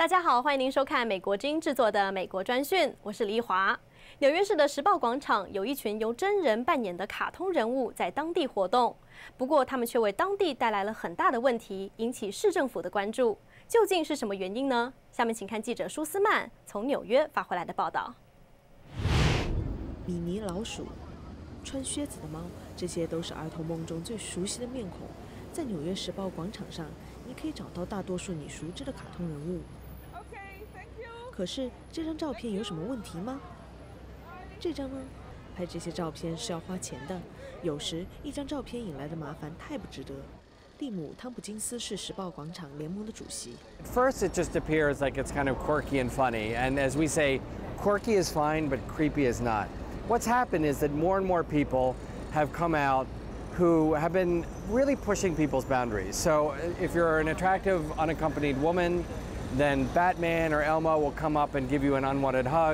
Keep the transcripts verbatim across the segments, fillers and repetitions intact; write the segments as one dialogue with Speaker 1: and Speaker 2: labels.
Speaker 1: 大家好，欢迎您收看美国之音制作的《美国专讯》，我是李一华。纽约市的时报广场有一群由真人扮演的卡通人物在当地活动，不过他们却为当地带来了很大的问题，引起市政府的关注。究竟是什么原因呢？下面请看记者舒斯曼从纽约发回来的报道。
Speaker 2: 米妮老鼠、穿靴子的猫，这些都是儿童梦中最熟悉的面孔。在纽约时报广场上，你可以找到大多数你熟知的卡通人物。可是这张照片有什么问题吗？这张呢？拍这些照片是要花钱的，有时一张照片引来的麻烦太不值得。蒂姆·汤普金斯是时报广场联盟的主席。
Speaker 3: At first, it just appears like it's kind of quirky and funny, and as we say, quirky is fine, but creepy is not. What's happened is that more and more people have come out who have been really pushing people's boundaries. So if you're an attractive, unaccompanied woman, then Batman or Elmo will come up and give you an unwanted hug.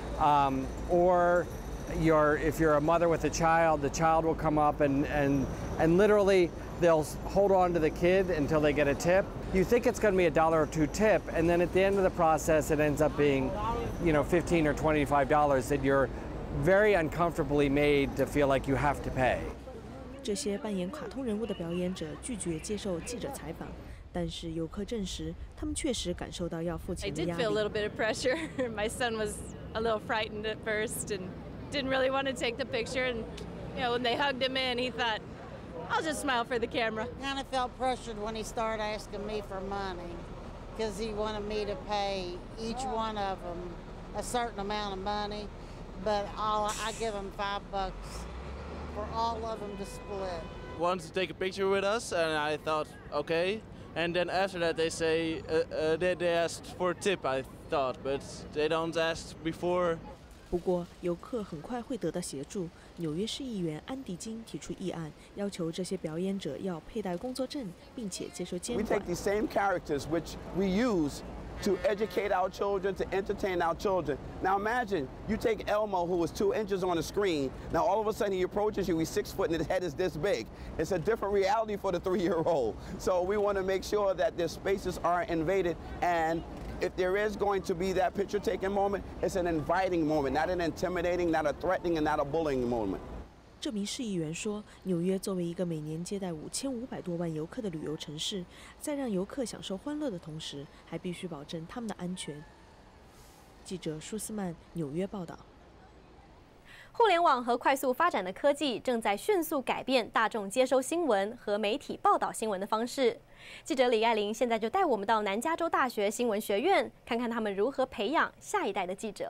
Speaker 3: Um, or you're, if you're a mother with a child, the child will come up and, and, and literally they'll hold on to the kid until they get a tip. You think it's going to be a dollar or two tip, and then at the end of the process, it ends up being, you know, fifteen or twenty-five dollars that you're very uncomfortably made to feel like you have to pay.
Speaker 2: 这些扮演卡通人物的表演者拒绝接受记者采访，但是游客证实，他们确实感受到要付钱的压力。
Speaker 4: I did feel a little bit of pressure. My son was a little frightened at first and didn't really want to take the picture. And you know, when they hugged him in, he thought, "I'll just smile for the camera."
Speaker 5: Kind of felt pressured when he started asking me for money, because he wanted me to pay each one of them a certain amount of money, but all I give them five bucks for all of them to split.
Speaker 6: Wanted to take a picture with us, and I thought, okay. And then after that, they say uh, uh, they, they asked for a tip. I thought, but they don't ask before.
Speaker 2: 不过，游客很快会得到协助。纽约市议员安迪金提出议案，要求这些表演者要佩戴工作证，并且接受监管。
Speaker 7: We take these same characters which we use to educate our children, to entertain our children. Now imagine you take Elmo, who was two inches on the screen. Now all of a sudden he approaches you, he's six foot and his head is this big. It's a different reality for the three-year-old. So we want to make sure that their spaces aren't invaded, and if there is going to be that picture-taking moment, it's an inviting moment, not an intimidating, not a threatening, and not a bullying moment.
Speaker 2: 这名市议员说，纽约作为一个每年接待五千五百多万游客的旅游城市，在让游客享受欢乐的同时，还必须保证他们的安全。记者舒斯曼，纽约报道。
Speaker 1: 互联网和快速发展的科技正在迅速改变大众接收新闻和媒体报道新闻的方式。记者李爱玲现在就带我们到南加州大学新闻学院，看看他们如何培养下一代的记者。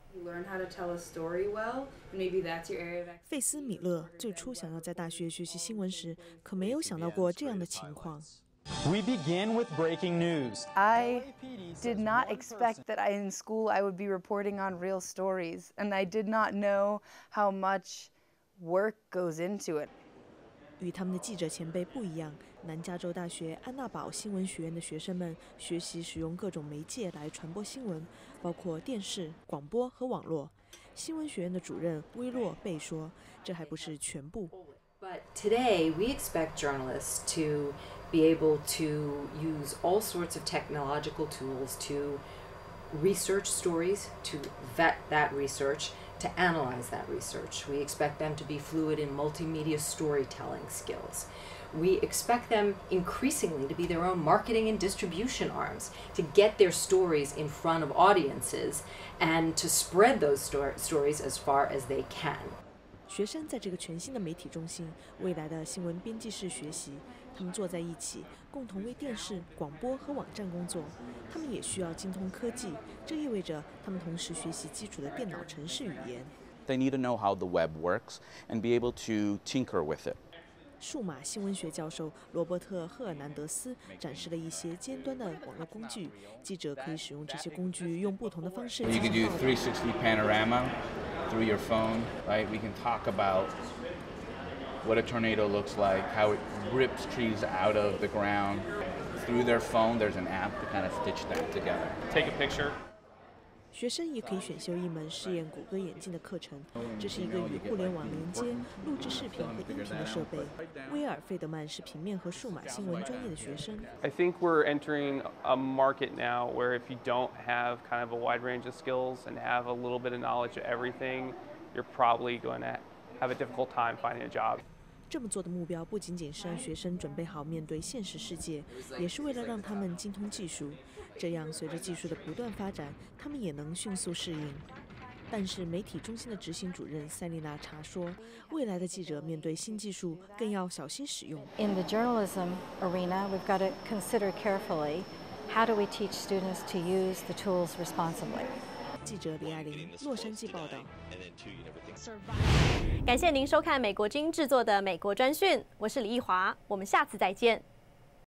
Speaker 2: 费斯·米勒最初想要在大学学习新闻时，可没有想到过这样的情况。
Speaker 8: We begin with breaking news.
Speaker 9: I did not expect that I, in school I would be reporting on real stories, and I did not know how much work goes into it.
Speaker 2: 与他们的记者前辈不一样，南加州大学安娜堡新闻学院的学生们学习使用各种媒介来传播新闻，包括电视、广播和网络。新闻学院的主任威洛贝说：“这还不是全部。”
Speaker 10: But today, we expect journalists to be able to use all sorts of technological tools to research stories, to vet that research, to analyze that research. We expect them to be fluid in multimedia storytelling skills. We expect them increasingly to be their own marketing and distribution arms, to get their stories in front of audiences and to spread those sto- stories as far as they can.
Speaker 2: 学生在这个全新的媒体中心，未来的新闻编辑室学习。他们坐在一起，共同为电视、广播和网站工作。他们也需要精通科技，这意味着他们同时学习基础的电脑程式语言。
Speaker 11: They need to know how the web works and be able to tinker with it.
Speaker 2: 数码新闻学教授罗伯特·赫尔南德斯展示了一些尖端的网络工具，记者可以使用这些工具，用不同的方式。
Speaker 12: You can do three sixty panorama through your phone, right? We can talk about what a tornado looks like, how it rips trees out of the ground. Through their phone, there's an app to kind of stitch that together.
Speaker 8: Take a picture.
Speaker 2: 学生也可以选修一门试验谷歌眼镜的课程。这是一个与互联网连接、录制视频和音频的设备。威尔·费德曼是平面和数码新闻专业的学生。
Speaker 13: I think we're entering a market now where if you don't have kind of a wide range of skills and have a little bit of knowledge of everything, you're probably going to have a difficult time finding a job.
Speaker 2: 这么做的目标不仅仅是让学生准备好面对现实世界，也是为了让他们精通技术，这样随着技术的不断发展，他们也能迅速适应。但是媒体中心的执行主任塞丽娜查说，未来的记者面对新技术更要小心使用。
Speaker 14: In the journalism arena, we've got to consider carefully how do we teach students to use the tools responsibly.
Speaker 2: 记者李爱玲，洛杉矶报道。
Speaker 1: 感谢您收看美国之音制作的美国专讯，我是李奕华，我们下次再见。